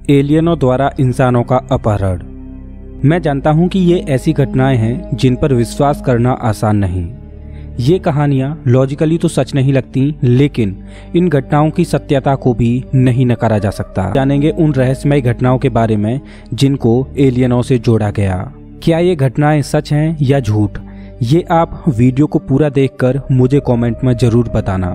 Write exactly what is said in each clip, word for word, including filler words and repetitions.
एलियनों द्वारा इंसानों का अपहरण। मैं जानता हूं कि ये ऐसी घटनाएं हैं जिन पर विश्वास करना आसान नहीं। ये कहानियां लॉजिकली तो सच नहीं लगती, लेकिन इन घटनाओं की सत्यता को भी नहीं नकारा जा सकता। जानेंगे उन रहस्यमय घटनाओं के बारे में जिनको एलियनों से जोड़ा गया। क्या ये घटनाएं सच हैं या झूठ, ये आप वीडियो को पूरा देखकर मुझे कमेंट में जरूर बताना।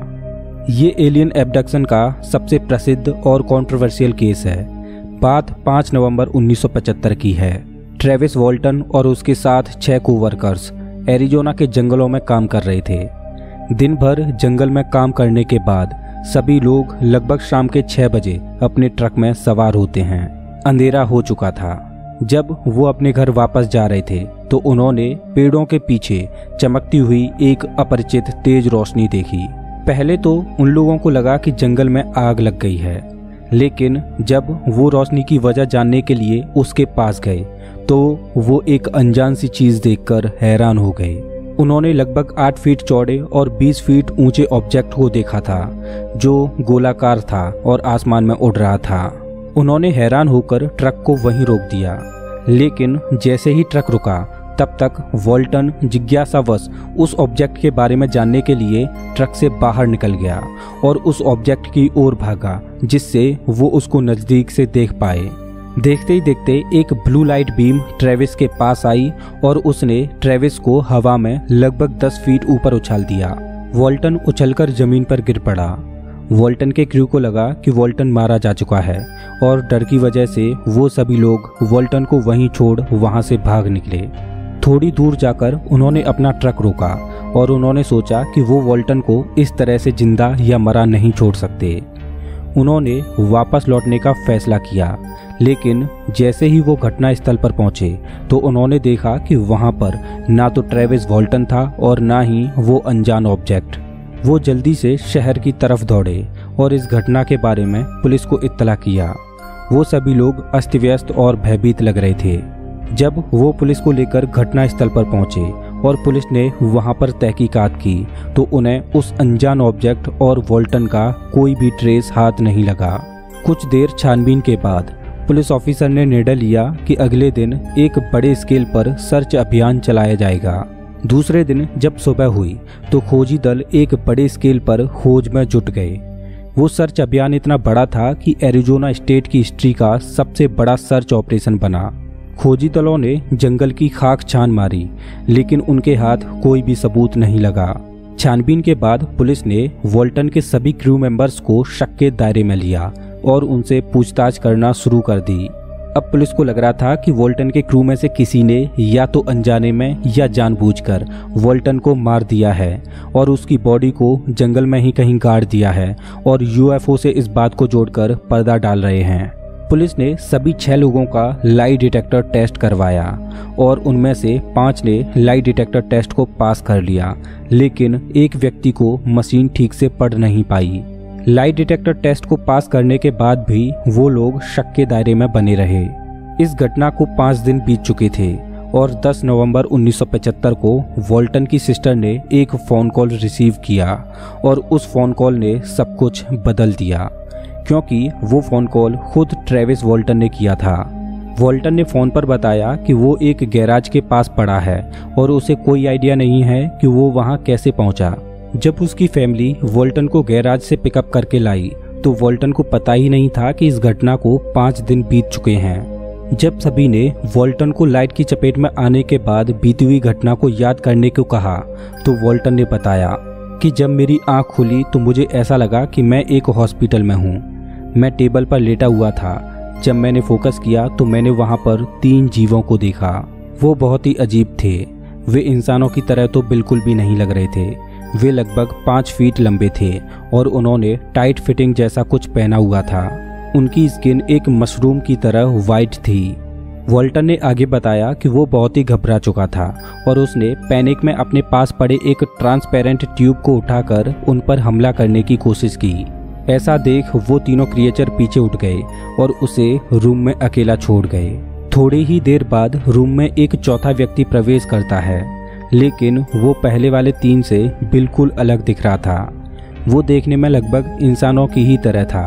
ये एलियन एब्डक्शन का सबसे प्रसिद्ध और कंट्रोवर्शियल केस है। बात पाँच नवंबर उन्नीस सौ पचहत्तर की है। ट्रेविस वॉल्टन और उसके साथ छह कोवर्कर्स एरिजोना के जंगलों में काम कर रहे थे। दिन भर जंगल में काम करने के बाद सभी लोग लगभग शाम के छह बजे अपने ट्रक में सवार होते हैं। अंधेरा हो चुका था। जब वो अपने घर वापस जा रहे थे तो उन्होंने पेड़ों के पीछे चमकती हुई एक अपरिचित तेज रोशनी देखी। पहले तो उन लोगों को लगा कि जंगल में आग लग गई है, लेकिन जब वो रोशनी की वजह जानने के लिए उसके पास गए तो वो एक अनजान सी चीज देखकर हैरान हो गए। उन्होंने लगभग आठ फीट चौड़े और बीस फीट ऊंचे ऑब्जेक्ट को देखा था जो गोलाकार था और आसमान में उड़ रहा था। उन्होंने हैरान होकर ट्रक को वहीं रोक दिया, लेकिन जैसे ही ट्रक रुका तब तक वॉल्टन जिज्ञासावश उस ऑब्जेक्ट के बारे में जानने के लिए ट्रक से बाहर निकल गया और उस ऑब्जेक्ट की ओर भागा, जिससे वो उसको नजदीक से देख पाए। देखते ही देखते एक ब्लू लाइट बीम ट्रेविस के पास आई और उसने ट्रेविस को हवा में लगभग दस फीट ऊपर उछाल दिया। वॉल्टन उछलकर जमीन पर गिर पड़ा। वॉल्टन के क्रू को लगा कि वॉल्टन मारा जा चुका है और डर की वजह से वो सभी लोग वॉल्टन को वहीं छोड़ वहां से भाग निकले। थोड़ी दूर जाकर उन्होंने अपना ट्रक रोका और उन्होंने सोचा कि वो वॉल्टन को इस तरह से जिंदा या मरा नहीं छोड़ सकते। उन्होंने वापस लौटने का फैसला किया, लेकिन जैसे ही वो घटना स्थल पर पहुंचे तो उन्होंने देखा कि वहां पर ना तो ट्रेविस वॉल्टन था और ना ही वो अनजान ऑब्जेक्ट। वो जल्दी से शहर की तरफ दौड़े और इस घटना के बारे में पुलिस को इत्तला किया। वो सभी लोग अस्त व्यस्त और भयभीत लग रहे थे। जब वो पुलिस को लेकर घटना स्थल पर पहुंचे और पुलिस ने वहां पर तहकीकात की तो उन्हें उस अनजान ऑब्जेक्ट और वॉल्टन का कोई भी ट्रेस हाथ नहीं लगा। कुछ देर छानबीन के बाद पुलिस ऑफिसर ने निर्णय लिया कि अगले दिन एक बड़े स्केल पर सर्च अभियान चलाया जाएगा। दूसरे दिन जब सुबह हुई तो खोजी दल एक बड़े स्केल पर खोज में जुट गए। वो सर्च अभियान इतना बड़ा था कि एरिजोना स्टेट की हिस्ट्री का सबसे बड़ा सर्च ऑपरेशन बना। खोजी दलों ने जंगल की खाक छान मारी, लेकिन उनके हाथ कोई भी सबूत नहीं लगा। छानबीन के बाद पुलिस ने वॉल्टन के सभी क्रू मेंबर्स को शक के दायरे में लिया और उनसे पूछताछ करना शुरू कर दी। अब पुलिस को लग रहा था कि वॉल्टन के क्रू में से किसी ने या तो अनजाने में या जानबूझकर वॉल्टन को मार दिया है और उसकी बॉडी को जंगल में ही कहीं गाड़ दिया है और यूएफओ से इस बात को जोड़कर पर्दा डाल रहे हैं। पुलिस ने सभी छह लोगों का लाई डिटेक्टर टेस्ट करवाया और उनमें से पांच ने लाई डिटेक्टर टेस्ट को पास कर लिया, लेकिन एक व्यक्ति को मशीन ठीक से पढ़ नहीं पाई। लाई डिटेक्टर टेस्ट को पास करने के बाद भी वो लोग शक के दायरे में बने रहे। इस घटना को पाँच दिन बीत चुके थे और दस नवंबर उन्नीस सौ पचहत्तर को वॉल्टन की सिस्टर ने एक फ़ोन कॉल रिसीव किया और उस फ़ोन कॉल ने सब कुछ बदल दिया, क्योंकि वो फ़ोन कॉल खुद ट्रेविस वॉल्टन ने किया था। वॉल्टन ने फ़ोन पर बताया कि वो एक गैराज के पास पड़ा है और उसे कोई आइडिया नहीं है कि वो वहाँ कैसे पहुँचा। जब उसकी फैमिली वॉल्टन को गैराज से पिकअप करके लाई तो वॉल्टन को पता ही नहीं था कि इस घटना को पाँच दिन बीत चुके हैं। जब सभी ने वॉल्टन को लाइट की चपेट में आने के बाद बीती हुई घटना को याद करने को कहा तो वॉल्टन ने बताया कि जब मेरी आँख खुली तो मुझे ऐसा लगा कि मैं एक हॉस्पिटल में हूँ। मैं टेबल पर लेटा हुआ था। जब मैंने फोकस किया तो मैंने वहां पर तीन जीवों को देखा। वो बहुत ही अजीब थे। वे इंसानों की तरह तो बिल्कुल भी नहीं लग रहे थे। वे लगभग पाँच फीट लंबे थे और उन्होंने टाइट फिटिंग जैसा कुछ पहना हुआ था। उनकी स्किन एक मशरूम की तरह वाइट थी। वॉल्टन ने आगे बताया कि वो बहुत ही घबरा चुका था और उसने पैनिक में अपने पास पड़े एक ट्रांसपेरेंट ट्यूब को उठाकर उन पर हमला करने की कोशिश की। ऐसा देख वो तीनों क्रिएचर पीछे उठ गए और उसे रूम में अकेला छोड़ गए। थोड़ी ही देर बाद रूम में एक चौथा व्यक्ति प्रवेश करता है, लेकिन वो पहले वाले तीन से बिल्कुल अलग दिख रहा था। वो देखने में लगभग इंसानों की ही तरह था,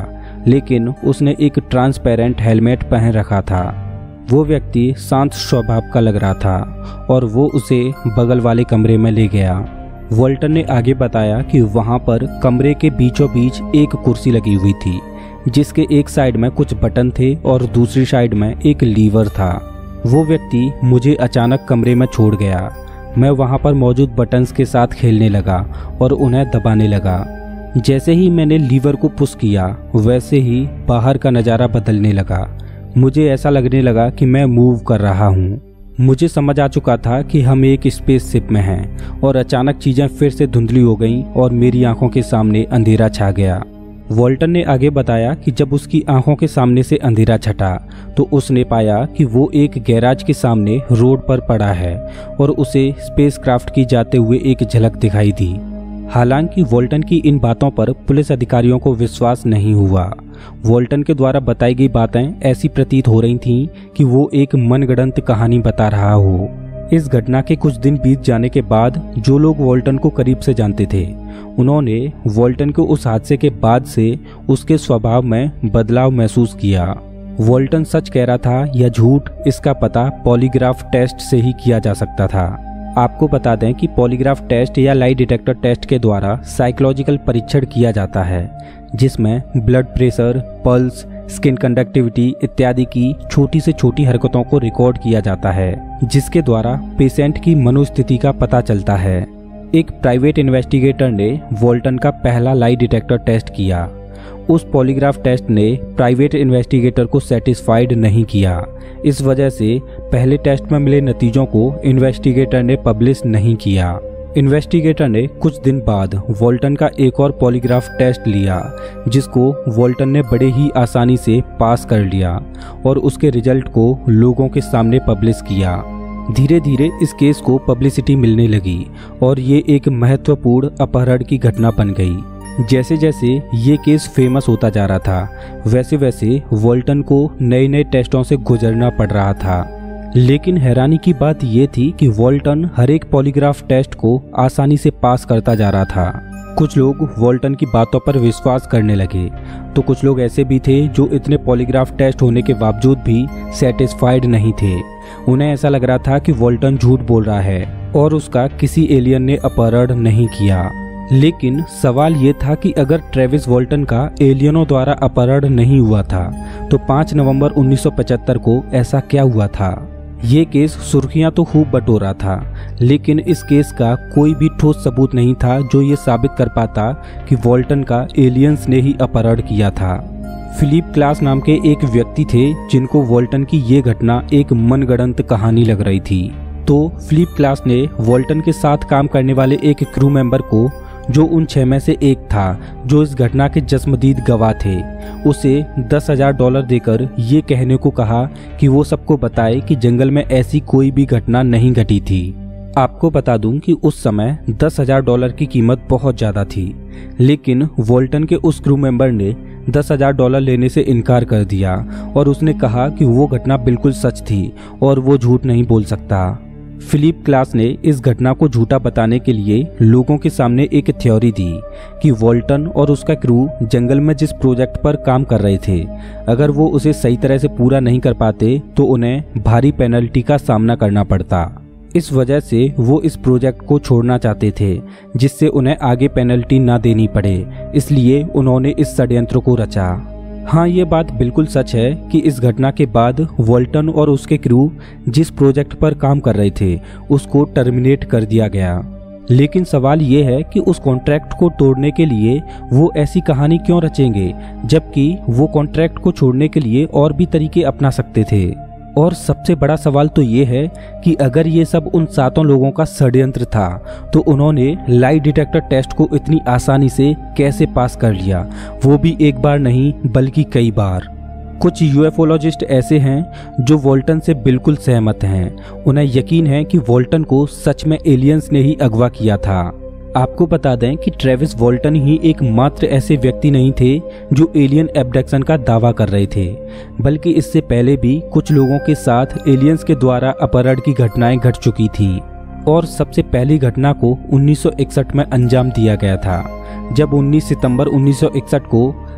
लेकिन उसने एक ट्रांसपेरेंट हेलमेट पहन रखा था। वो व्यक्ति शांत स्वभाव का लग रहा था और वो उसे बगल वाले कमरे में ले गया। वॉल्टन ने आगे बताया कि वहाँ पर कमरे के बीचों बीच एक कुर्सी लगी हुई थी, जिसके एक साइड में कुछ बटन थे और दूसरी साइड में एक लीवर था। वो व्यक्ति मुझे अचानक कमरे में छोड़ गया। मैं वहाँ पर मौजूद बटन्स के साथ खेलने लगा और उन्हें दबाने लगा। जैसे ही मैंने लीवर को पुश किया, वैसे ही बाहर का नज़ारा बदलने लगा। मुझे ऐसा लगने लगा कि मैं मूव कर रहा हूँ। मुझे समझ आ चुका था कि हम एक स्पेसशिप में हैं और अचानक चीज़ें फिर से धुंधली हो गईं और मेरी आंखों के सामने अंधेरा छा गया। वॉल्टन ने आगे बताया कि जब उसकी आंखों के सामने से अंधेरा छटा तो उसने पाया कि वो एक गैराज के सामने रोड पर पड़ा है और उसे स्पेसक्राफ्ट की जाते हुए एक झलक दिखाई दी। हालांकि वॉल्टन की इन बातों पर पुलिस अधिकारियों को विश्वास नहीं हुआ। वॉल्टन के द्वारा बताई गई बातें ऐसी प्रतीत हो रही थीं कि वो एक मनगढ़ंत कहानी बता रहा हो। इस घटना के कुछ दिन बीत जाने के बाद जो लोग वॉल्टन को करीब से जानते थे, उन्होंने वॉल्टन को उस हादसे के बाद से उसके स्वभाव में बदलाव महसूस किया। वॉल्टन सच कह रहा था या झूठ, इसका पता पॉलीग्राफ टेस्ट से ही किया जा सकता था। आपको बता दें कि पॉलीग्राफ टेस्ट या लाई डिटेक्टर टेस्ट के द्वारा साइकोलॉजिकल परीक्षण किया जाता है, जिसमें blood pressure, pulse, skin conductivity इत्यादि की छोटी से छोटी हरकतों को रिकॉर्ड किया जाता है, जिसके द्वारा पेशेंट की मनोस्थिति का पता चलता है। एक प्राइवेट इन्वेस्टिगेटर ने वॉल्टन का पहला लाई डिटेक्टर टेस्ट किया। उस पॉलीग्राफ टेस्ट ने प्राइवेट इन्वेस्टिगेटर को सेटिस्फाइड नहीं किया। इस वजह से पहले टेस्ट में मिले नतीजों को इन्वेस्टिगेटर ने पब्लिश नहीं किया। इन्वेस्टिगेटर ने कुछ दिन बाद वॉल्टन का एक और पॉलीग्राफ टेस्ट लिया, जिसको वॉल्टन ने बड़े ही आसानी से पास कर लिया और उसके रिजल्ट को लोगों के सामने पब्लिश किया। धीरे धीरे इस केस को पब्लिसिटी मिलने लगी और ये एक महत्वपूर्ण अपहरण की घटना बन गई। जैसे जैसे ये केस फेमस होता जा रहा था, वैसे वैसे वॉल्टन को नए नए टेस्टों से गुजरना पड़ रहा था। लेकिन हैरानी की बात यह थी कि वॉल्टन हर एक पॉलीग्राफ टेस्ट को आसानी से पास करता जा रहा था। कुछ लोग वॉल्टन की बातों पर विश्वास करने लगे, तो कुछ लोग ऐसे भी थे जो इतने पॉलीग्राफ टेस्ट होने के बावजूद भी सेटिस्फाइड नहीं थे। उन्हें ऐसा लग रहा था कि वॉल्टन झूठ बोल रहा है और उसका किसी एलियन ने अपहरण नहीं किया। लेकिन सवाल ये था कि अगर ट्रेविस वॉल्टन का एलियनों द्वारा अपहरण नहीं हुआ था, तो पाँच नवंबर उन्नीस सौ पचहत्तर को ऐसा क्या हुआ था? ये केस सुर्खियां तो खूब बटोरा था, लेकिन इस केस का कोई भी ठोस सबूत नहीं था जो ये साबित कर पाता कि वॉल्टन का एलियंस ने ही अपहरण किया था। फिलिप क्लास नाम के एक व्यक्ति थे जिनको वॉल्टन की ये घटना एक मनगढ़ंत कहानी लग रही थी। तो फिलिप क्लास ने वॉल्टन के साथ काम करने वाले एक क्रू मेंबर को, जो उन छह में से एक था जो इस घटना के जस्मदीद गवाह थे, उसे दस हजार डॉलर देकर ये कहने को कहा कि वो सबको बताए कि जंगल में ऐसी कोई भी घटना नहीं घटी थी। आपको बता दूं कि उस समय दस हजार डॉलर की कीमत बहुत ज़्यादा थी, लेकिन वॉल्टन के उस क्रू मेंबर ने दस हजार डॉलर लेने से इनकार कर दिया और उसने कहा कि वो घटना बिल्कुल सच थी और वो झूठ नहीं बोल सकता। फिलिप क्लास ने इस घटना को झूठा बताने के लिए लोगों के सामने एक थ्योरी दी कि वॉल्टन और उसका क्रू जंगल में जिस प्रोजेक्ट पर काम कर रहे थे, अगर वो उसे सही तरह से पूरा नहीं कर पाते तो उन्हें भारी पेनल्टी का सामना करना पड़ता। इस वजह से वो इस प्रोजेक्ट को छोड़ना चाहते थे, जिससे उन्हें आगे पेनल्टी ना देनी पड़े, इसलिए उन्होंने इस षड्यंत्र को रचा। हाँ, ये बात बिल्कुल सच है कि इस घटना के बाद वॉल्टन और उसके क्रू जिस प्रोजेक्ट पर काम कर रहे थे उसको टर्मिनेट कर दिया गया। लेकिन सवाल ये है कि उस कॉन्ट्रैक्ट को तोड़ने के लिए वो ऐसी कहानी क्यों रचेंगे, जबकि वो कॉन्ट्रैक्ट को छोड़ने के लिए और भी तरीके अपना सकते थे। और सबसे बड़ा सवाल तो ये है कि अगर ये सब उन सातों लोगों का षड्यंत्र था, तो उन्होंने लाई डिटेक्टर टेस्ट को इतनी आसानी से कैसे पास कर लिया, वो भी एक बार नहीं बल्कि कई बार। कुछ यूएफओलॉजिस्ट ऐसे हैं जो वॉल्टन से बिल्कुल सहमत हैं। उन्हें यकीन है कि वॉल्टन को सच में एलियंस ने ही अगवा किया था। आपको बता दें कि ट्रेविस वॉल्टन ही एकमात्र ऐसे व्यक्ति नहीं थे जो एलियन एब्डक्शन का दावा कर रहे थे, बल्कि इससे पहले भी कुछ लोगों के साथ एलियंस के द्वारा अपहरण की घटनाएं घट चुकी थीं। और सबसे पहली घटना को उन्नीस सौ इकसठ में अंजाम दिया गया था, जब उन्नीस सितंबर उन्नीस सौ इकसठ को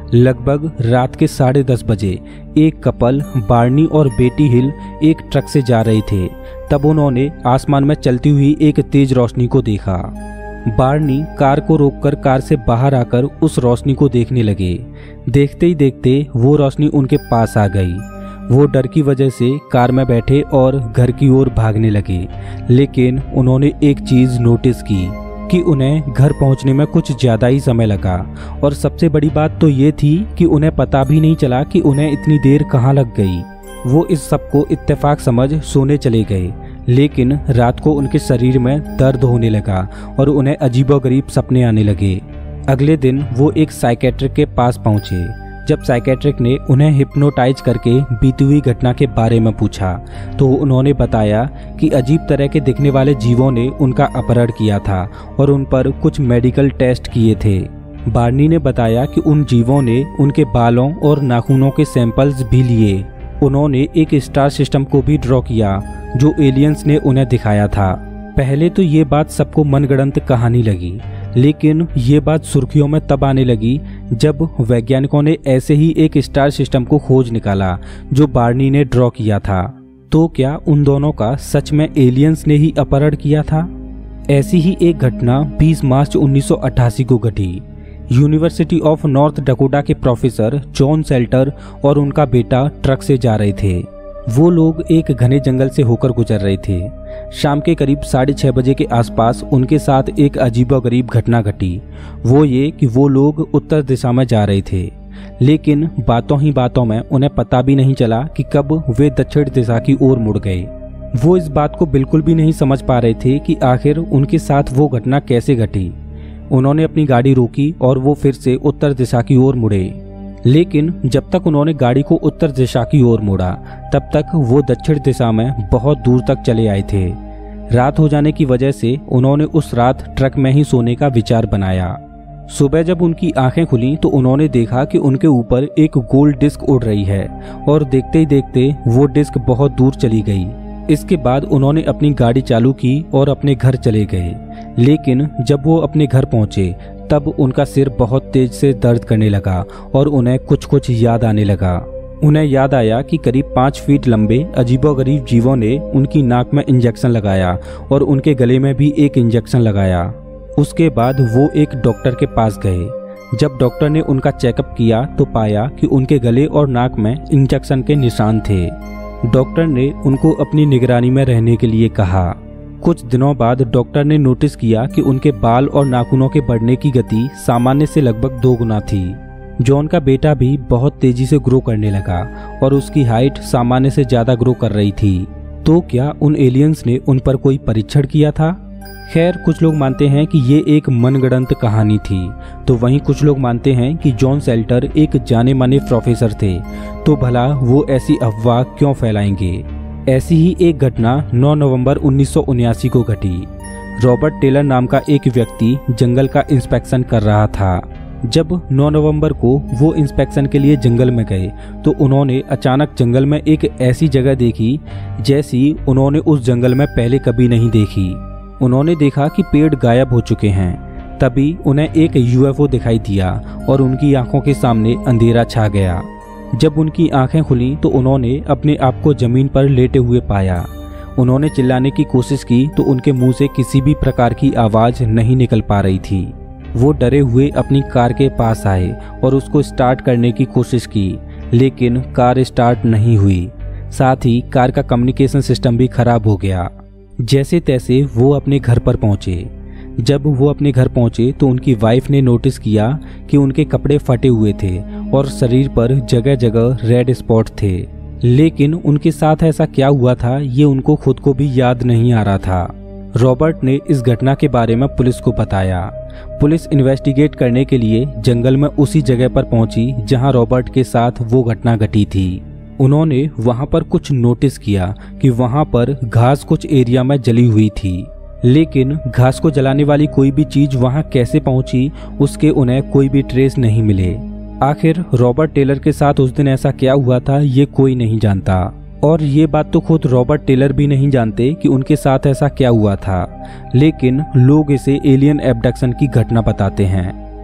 लगभग रात के साढ़े दस बजे एक कपल बार्नी और बेटी हिल एक ट्रक से जा रहे थे। तब उन्होंने आसमान में चलती हुई एक तेज रोशनी को देखा। बार्नी कार को रोककर कार से बाहर आकर उस रोशनी को देखने लगे। देखते ही देखते वो रोशनी उनके पास आ गई। वो डर की वजह से कार में बैठे और घर की ओर भागने लगे। लेकिन उन्होंने एक चीज नोटिस की कि उन्हें घर पहुंचने में कुछ ज्यादा ही समय लगा। और सबसे बड़ी बात तो ये थी कि उन्हें पता भी नहीं चला कि उन्हें इतनी देर कहाँ लग गई। वो इस सब को इत्तेफाक समझ सोने चले गए। लेकिन रात को उनके शरीर में दर्द होने लगा और उन्हें अजीबोगरीब सपने आने लगे। अगले दिन वो एक साइकेट्रिक के पास पहुंचे। जब साइकेट्रिक ने उन्हें हिप्नोटाइज करके बीती हुई घटना के बारे में पूछा तो उन्होंने बताया कि अजीब तरह के दिखने वाले जीवों ने उनका अपहरण किया था और उन पर कुछ मेडिकल टेस्ट किए थे। बार्नी ने बताया कि उन जीवों ने उनके बालों और नाखूनों के सैंपल्स भी लिए। उन्होंने एक स्टार सिस्टम को भी ड्रॉ किया जो एलियंस ने उन्हें दिखाया था। पहले तो ये बात सबको मनगढ़ंत कहानी लगी, लेकिन ये बात सुर्खियों में तब आने लगी जब वैज्ञानिकों ने ऐसे ही एक स्टार सिस्टम को खोज निकाला जो बार्नी ने ड्रॉ किया था। तो क्या उन दोनों का सच में एलियंस ने ही अपहरण किया था? ऐसी ही एक घटना बीस मार्च उन्नीस सौ अट्ठासी को घटी। यूनिवर्सिटी ऑफ नॉर्थ डकोटा के प्रोफेसर जॉन सेल्टर और उनका बेटा ट्रक से जा रहे थे। वो लोग एक घने जंगल से होकर गुजर रहे थे। शाम के करीब साढ़े छह बजे के आसपास उनके साथ एक अजीबोगरीब घटना घटी। वो ये कि वो लोग उत्तर दिशा में जा रहे थे, लेकिन बातों ही बातों में उन्हें पता भी नहीं चला कि कब वे दक्षिण दिशा की ओर मुड़ गए। वो इस बात को बिल्कुल भी नहीं समझ पा रहे थे कि आखिर उनके साथ वो घटना कैसे घटी। उन्होंने अपनी गाड़ी रोकी और वो फिर से उत्तर दिशा की ओर मुड़े। लेकिन जब तक उन्होंने गाड़ी को उत्तर दिशा की ओर मोड़ा तब तक वो दक्षिण दिशा में बहुत दूर तक चले आए थे। रात हो जाने की वजह से उन्होंने उस रात ट्रक में ही सोने का विचार बनाया। सुबह जब उनकी आंखें खुली तो उन्होंने देखा कि उनके ऊपर एक गोल डिस्क उड़ रही है और देखते ही देखते वो डिस्क बहुत दूर चली गई। इसके बाद उन्होंने अपनी गाड़ी चालू की और अपने घर चले गए। लेकिन जब वो अपने घर पहुंचे तब उनका सिर बहुत तेज से दर्द करने लगा और उन्हें कुछ कुछ याद आने लगा। उन्हें याद आया कि करीब पाँच फीट लंबे अजीबोगरीब जीवों ने उनकी नाक में इंजेक्शन लगाया और उनके गले में भी एक इंजेक्शन लगाया। उसके बाद वो एक डॉक्टर के पास गए। जब डॉक्टर ने उनका चेकअप किया तो पाया कि उनके गले और नाक में इंजेक्शन के निशान थे। डॉक्टर ने उनको अपनी निगरानी में रहने के लिए कहा। कुछ दिनों बाद डॉक्टर ने नोटिस किया कि उनके बाल और नाखूनों के बढ़ने की गति सामान्य से लगभग दो गुना थी। जॉन का बेटा भी बहुत तेजी से ग्रो करने लगा और उसकी हाइट सामान्य से ज्यादा ग्रो कर रही थी। तो क्या उन एलियंस ने उन पर कोई परीक्षण किया था? खैर, कुछ लोग मानते हैं कि ये एक मनगढ़ंत कहानी थी, तो वहीं कुछ लोग मानते हैं कि जॉन सेल्टर एक जाने माने प्रोफेसर थे, तो भला वो ऐसी अफवाह क्यों फैलाएंगे। ऐसी ही एक घटना नौ नवंबर उन्नीस सौ उन्यासी को घटी। रॉबर्ट टेलर नाम का एक व्यक्ति जंगल का इंस्पेक्शन कर रहा था। जब नौ नवंबर को वो इंस्पेक्शन के लिए जंगल में गए तो उन्होंने अचानक जंगल में एक ऐसी जगह देखी जैसी उन्होंने उस जंगल में पहले कभी नहीं देखी। उन्होंने देखा कि पेड़ गायब हो चुके हैं। तभी उन्हें एक यूएफओ दिखाई दिया और उनकी आंखों के सामने अंधेरा छा गया। जब उनकी आंखें खुली तो उन्होंने अपने आप को जमीन पर लेटे हुए पाया। उन्होंने चिल्लाने की कोशिश की तो उनके मुंह से किसी भी प्रकार की आवाज नहीं निकल पा रही थी। वो डरे हुए अपनी कार के पास आए और उसको स्टार्ट करने की कोशिश की, लेकिन कार स्टार्ट नहीं हुई। साथ ही कार का कम्युनिकेशन सिस्टम भी खराब हो गया। जैसे तैसे वो अपने घर पर पहुंचे। जब वो अपने घर पहुंचे तो उनकी वाइफ ने नोटिस किया कि उनके कपड़े फटे हुए थे और शरीर पर जगह जगह रेड स्पॉट थे। लेकिन उनके साथ ऐसा क्या हुआ था ये उनको खुद को भी याद नहीं आ रहा था। रॉबर्ट ने इस घटना के बारे में पुलिस को बताया। पुलिस इन्वेस्टिगेट करने के लिए जंगल में उसी जगह पर पहुंची जहां रॉबर्ट के साथ वो घटना घटी थी। उन्होंने वहां पर कुछ नोटिस किया कि वहां पर घास कुछ एरिया में जली हुई थी, लेकिन घास को जलाने वाली कोई भी चीज वहां कैसे पहुंची उसके उन्हें कोई भी ट्रेस नहीं मिले। आखिर रॉबर्ट टेलर के साथ उस दिन ऐसा क्या हुआ था ये कोई नहीं जानता, और ये बात तो खुद रॉबर्ट टेलर भी नहीं जानते कि उनके साथ ऐसा क्या हुआ था, लेकिन लोग इसे एलियन एब्डक्शन की घटना बताते हैं।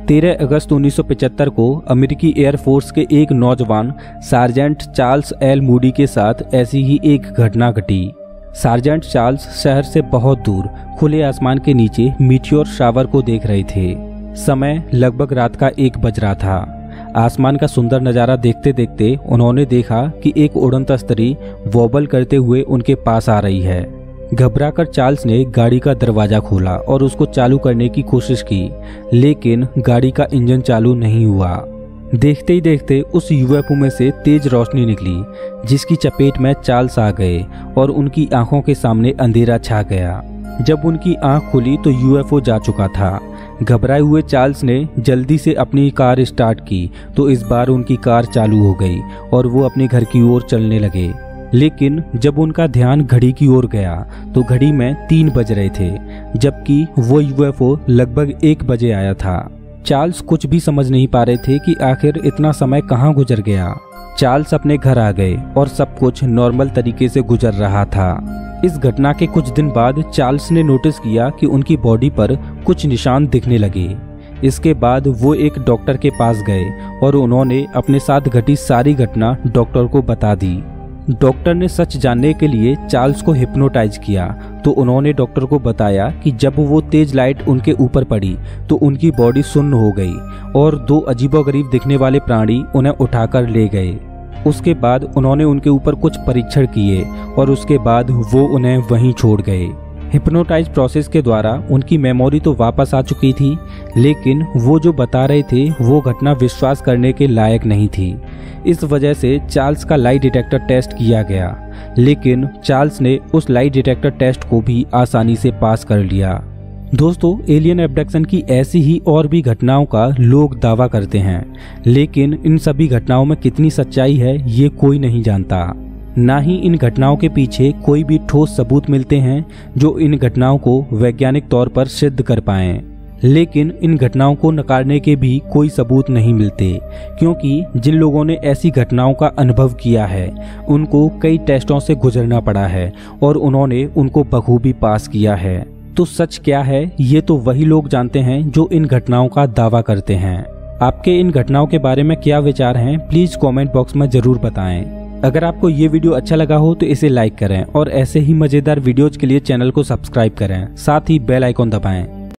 तेरह अगस्त उन्नीस सौ पचहत्तर को अमेरिकी एयरफोर्स के एक नौजवान सार्जेंट चार्ल्स एल मूडी के साथ ऐसी ही एक घटना घटी। सार्जेंट चार्ल्स शहर से बहुत दूर खुले आसमान के नीचे मीटियोर शावर को देख रहे थे। समय लगभग रात का एक बज रहा था। आसमान का सुंदर नज़ारा देखते देखते उन्होंने देखा कि एक उड़न तस्तरी वॉबल करते हुए उनके पास आ रही है। घबराकर चार्ल्स ने गाड़ी का दरवाजा खोला और उसको चालू करने की कोशिश की, लेकिन गाड़ी का इंजन चालू नहीं हुआ। देखते ही देखते उस यूएफओ में से तेज रोशनी निकली, जिसकी चपेट में चार्ल्स आ गए और उनकी आंखों के सामने अंधेरा छा गया। जब उनकी आंख खुली तो यूएफओ जा चुका था। घबराए हुए चार्ल्स ने जल्दी से अपनी कार स्टार्ट की तो इस बार उनकी कार चालू हो गई और वो अपने घर की ओर चलने लगे। लेकिन जब उनका ध्यान घड़ी की ओर गया तो घड़ी में तीन बज रहे थे, जबकि वो यूएफओ लगभग एक बजे आया था। चार्ल्स कुछ भी समझ नहीं पा रहे थे कि आखिर इतना समय कहाँ गुजर गया। चार्ल्स अपने घर आ गए और सब कुछ नॉर्मल तरीके से गुजर रहा था। इस घटना के कुछ दिन बाद चार्ल्स ने नोटिस किया कि उनकी बॉडी पर कुछ निशान दिखने लगे। इसके बाद वो एक डॉक्टर के पास गए और उन्होंने अपने साथ घटी सारी घटना डॉक्टर को बता दी। डॉक्टर ने सच जानने के लिए चार्ल्स को हिप्नोटाइज किया तो उन्होंने डॉक्टर को बताया कि जब वो तेज लाइट उनके ऊपर पड़ी तो उनकी बॉडी सुन्न हो गई और दो अजीबोगरीब दिखने वाले प्राणी उन्हें उठाकर ले गए। उसके बाद उन्होंने उनके ऊपर कुछ परीक्षण किए और उसके बाद वो उन्हें वहीं छोड़ गए। हिप्नोटाइज प्रोसेस के द्वारा उनकी मेमोरी तो वापस आ चुकी थी, लेकिन वो जो बता रहे थे वो घटना विश्वास करने के लायक नहीं थी। इस वजह से चार्ल्स का लाई डिटेक्टर टेस्ट किया गया, लेकिन चार्ल्स ने उस लाई डिटेक्टर टेस्ट को भी आसानी से पास कर लिया। दोस्तों, एलियन एब्डक्शन की ऐसी ही और भी घटनाओं का लोग दावा करते हैं, लेकिन इन सभी घटनाओं में कितनी सच्चाई है ये कोई नहीं जानता। ना ही इन घटनाओं के पीछे कोई भी ठोस सबूत मिलते हैं जो इन घटनाओं को वैज्ञानिक तौर पर सिद्ध कर पाएं। लेकिन इन घटनाओं को नकारने के भी कोई सबूत नहीं मिलते, क्योंकि जिन लोगों ने ऐसी घटनाओं का अनुभव किया है उनको कई टेस्टों से गुजरना पड़ा है और उन्होंने उनको बखूबी पास किया है। तो सच क्या है ये तो वही लोग जानते हैं जो इन घटनाओं का दावा करते हैं। आपके इन घटनाओं के बारे में क्या विचार हैं, प्लीज कमेंट बॉक्स में जरूर बताएं। अगर आपको ये वीडियो अच्छा लगा हो तो इसे लाइक करें और ऐसे ही मजेदार वीडियोज के लिए चैनल को सब्सक्राइब करें, साथ ही बेल आइकॉन दबाएं।